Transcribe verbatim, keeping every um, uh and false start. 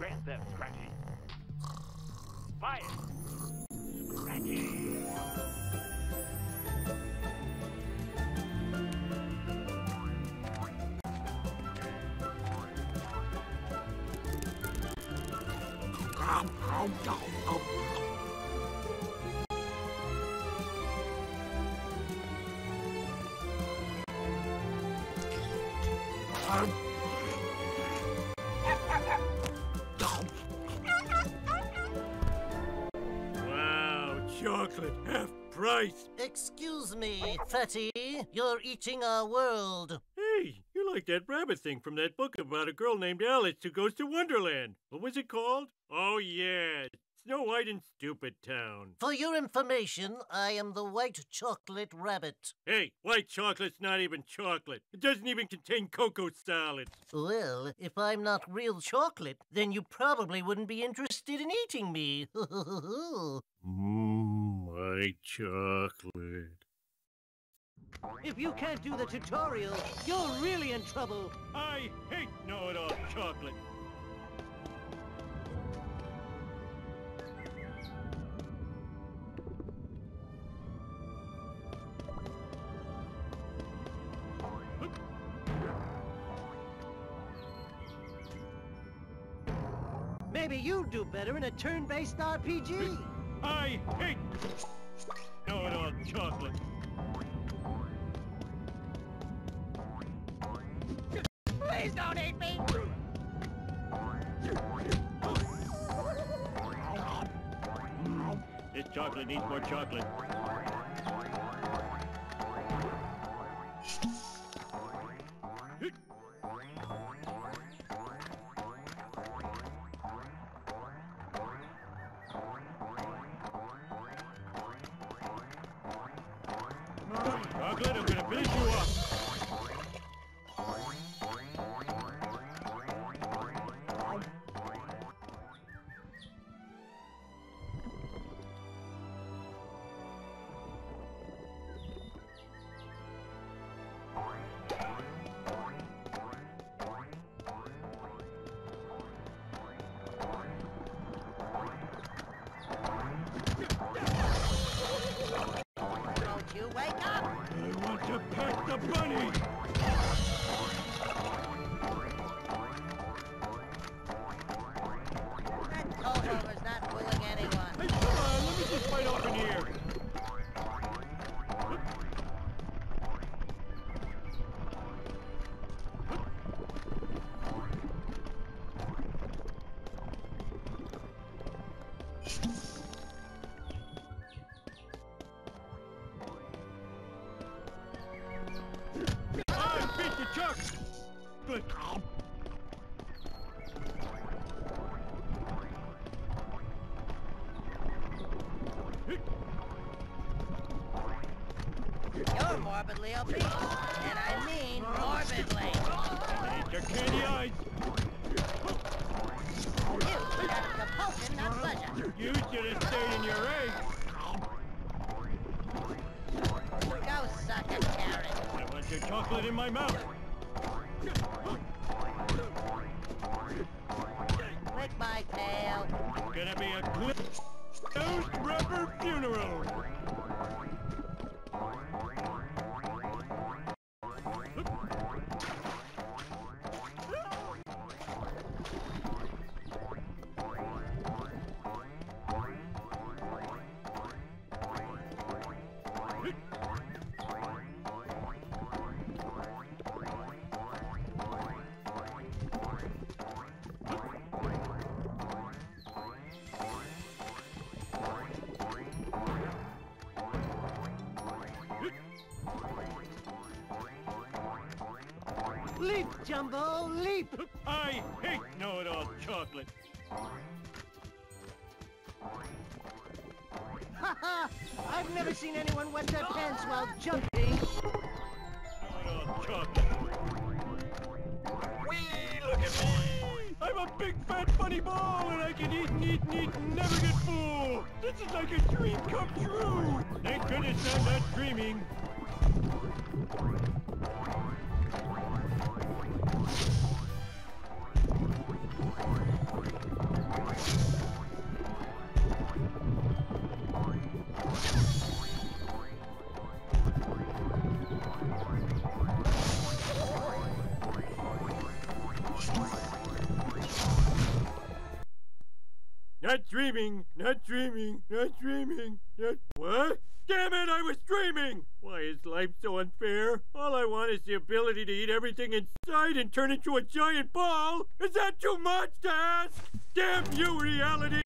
Scratch them, Scratchy. Fire! Scratchy! Wow, chocolate, half price. Excuse me, Fatty. You're eating our world. Hey, you're like that rabbit thing from that book about a girl named Alice who goes to Wonderland. What was it called? Oh, yeah, Snow White and Stupid Town. For your information, I am the white chocolate rabbit. Hey, white chocolate's not even chocolate. It doesn't even contain cocoa solids. Well, if I'm not real chocolate, then you probably wouldn't be interested in eating me. Mmm, white chocolate. If you can't do the tutorial, you're really in trouble. I hate know-it-all chocolate. Maybe you'd do better in a turn-based R P G. I hate know-it-all chocolate. Please don't eat me! This chocolate needs more chocolate. Chocolate, I'm gonna finish you off. Don't you wake up! I want to pet the bunny! That Toho is not fooling anyone. Hey, come on, let me just fight off in here. I beat the chocolate! Good. You're morbidly obese, and I mean morbidly. I hate your candy eyes! You got a compulsion, not pleasure. You should have stayed in your egg! Go suck a carrot. I want your chocolate in my mouth! Lick my tail. It's gonna be a closed rubber funeral! Leap, Jumbo, leap! I hate know-it-all chocolate! Haha! I've never seen anyone wet their pants while jumping. Know-it-all chocolate! Whee! Look at me! I'm a big fat funny ball and I can eat and eat and eat and never get full! This is like a dream come true! Thank goodness I'm not dreaming! Not dreaming, not dreaming, not dreaming, not... What? Damn it, I was dreaming! Why is life so unfair? All I want is the ability to eat everything in sight and turn into a giant ball! Is that too much to ask? Damn you, reality!